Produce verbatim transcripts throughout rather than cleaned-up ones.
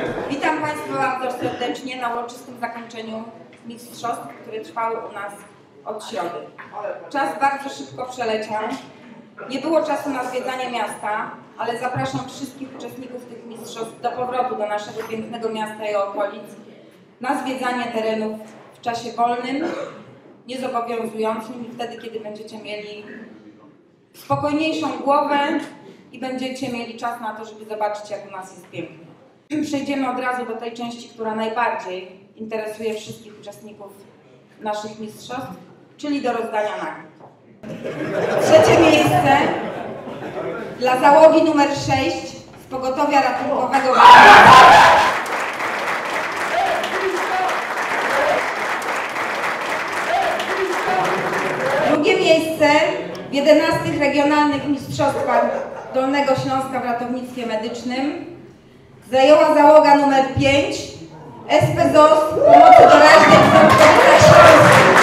Witam Państwa bardzo serdecznie na uroczystym zakończeniu mistrzostw, które trwały u nas od środy. Czas bardzo szybko przeleciał. Nie było czasu na zwiedzanie miasta, ale zapraszam wszystkich uczestników tych mistrzostw do powrotu do naszego pięknego miasta i okolic, na zwiedzanie terenów w czasie wolnym, niezobowiązującym i wtedy, kiedy będziecie mieli spokojniejszą głowę i będziecie mieli czas na to, żeby zobaczyć, jak u nas jest pięknie. Przejdziemy od razu do tej części, która najbardziej interesuje wszystkich uczestników naszych mistrzostw, czyli do rozdania nagród. Trzecie miejsce dla załogi numer sześć z pogotowia ratunkowego. Drugie miejsce w jedenastych regionalnych mistrzostwach Dolnego Śląska w ratownictwie medycznym zajęła załoga numer pięć S P Z O S Pomocy Doraźnej w Ząbkowicach Śląskich.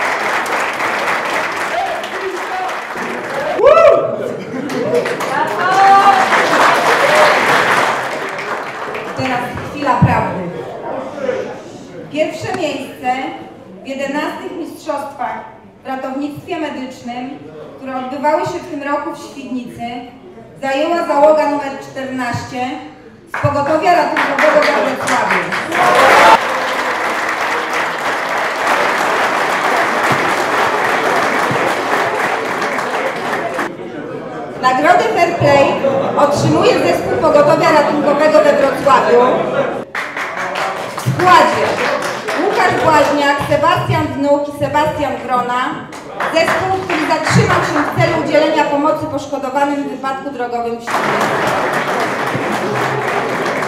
Teraz chwila prawdy. Pierwsze miejsce w jedenastych mistrzostwach w ratownictwie medycznym, które odbywały się w tym roku w Świdnicy, zajęła załoga numer czternaście z pogotowia ratunkowego we Wrocławiu. Nagrodę Fair Play otrzymuje zespół pogotowia ratunkowego we Wrocławiu w składzie Łukasz Błaźniak, Sebastian Wnuk i Sebastian Grona. Zespół, który zatrzymał się w celu udzielenia pomocy poszkodowanym w wypadku drogowym w Świdnicy.